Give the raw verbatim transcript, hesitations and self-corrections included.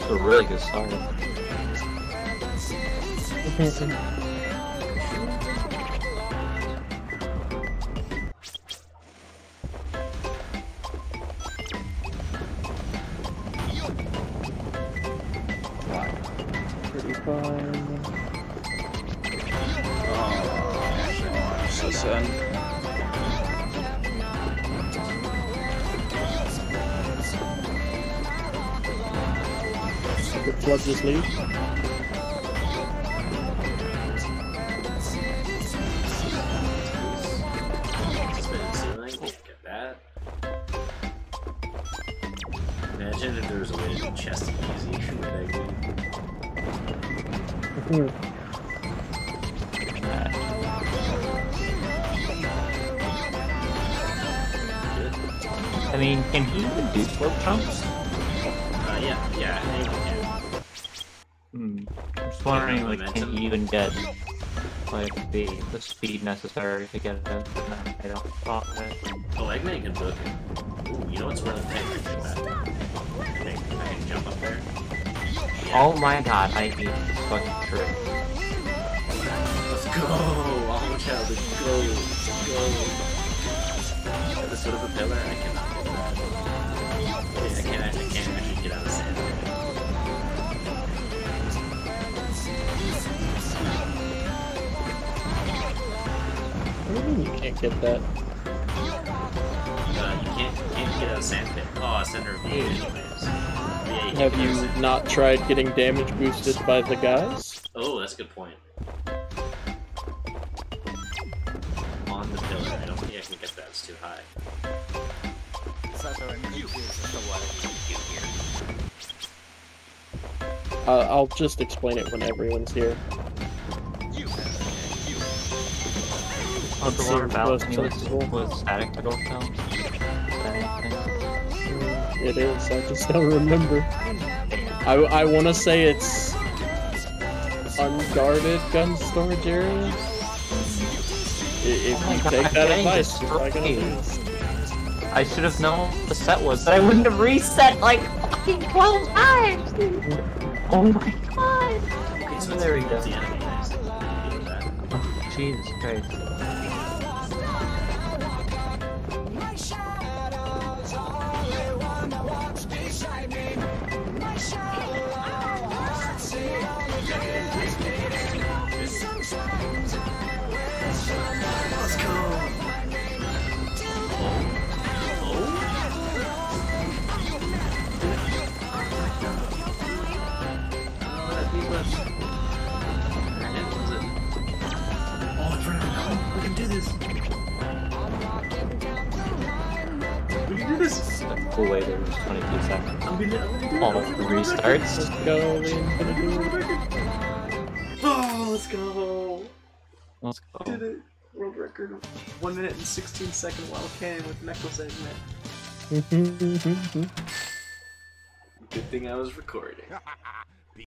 a really good start. Pretty fun. Oh, so sad. The flood just leave. Get that. Imagine if there was a way to do chest easy with Eggman. I mean, can he even do slope jumps? Uh, yeah, yeah, I think he can. Hmm. I'm just wondering, like, can he even get like the the speed necessary to get it? I don't thought that. Oh, Eggman can book it. Ooh, you know what's really big? I can do that. I think I can jump up there. Yeah. Oh my god, I hate this fucking trick. Let's go! Oh, child, let's go! Let's go! This sort of a pillar, I cannot get that. Yeah, I can't, I can't actually get out of sand. What do you mean you can't get that? Uh, you can't, you can't get out of sand pit. Oh, center of view anyways. Yeah, you Have you not tried getting damage boosted by the guys? Oh, that's a good point. On the pillar, I don't think I can get that, it's too high. Uh, I'll just explain it when everyone's here. Oh, the It water seems balcony most was, sensible. was static to go down. Mm, It is, I just don't remember. I, I want to say it's unguarded gun storage area. I- If Oh my you God, take I'm that getting advice, you're probably gonna destroyed. lose. I should have known what the set was, that I wouldn't have reset like fucking twelve times! Oh my god! Okay, so Oh, there we go. it's the enemy, nice. Deal with that. Oh, Jesus Christ. Let's go! Oh, it's running. Oh, we can do this. We can do this. That's a cool way there was twenty-two seconds. I'm gonna, I'm gonna do All it. I'm the gonna do it. restarts. Let's go, we're gonna do it. Oh, let's go. Let's go. Did it. World record of one minute and sixteen second wild cannon with Mechless Eggman. Good thing I was recording.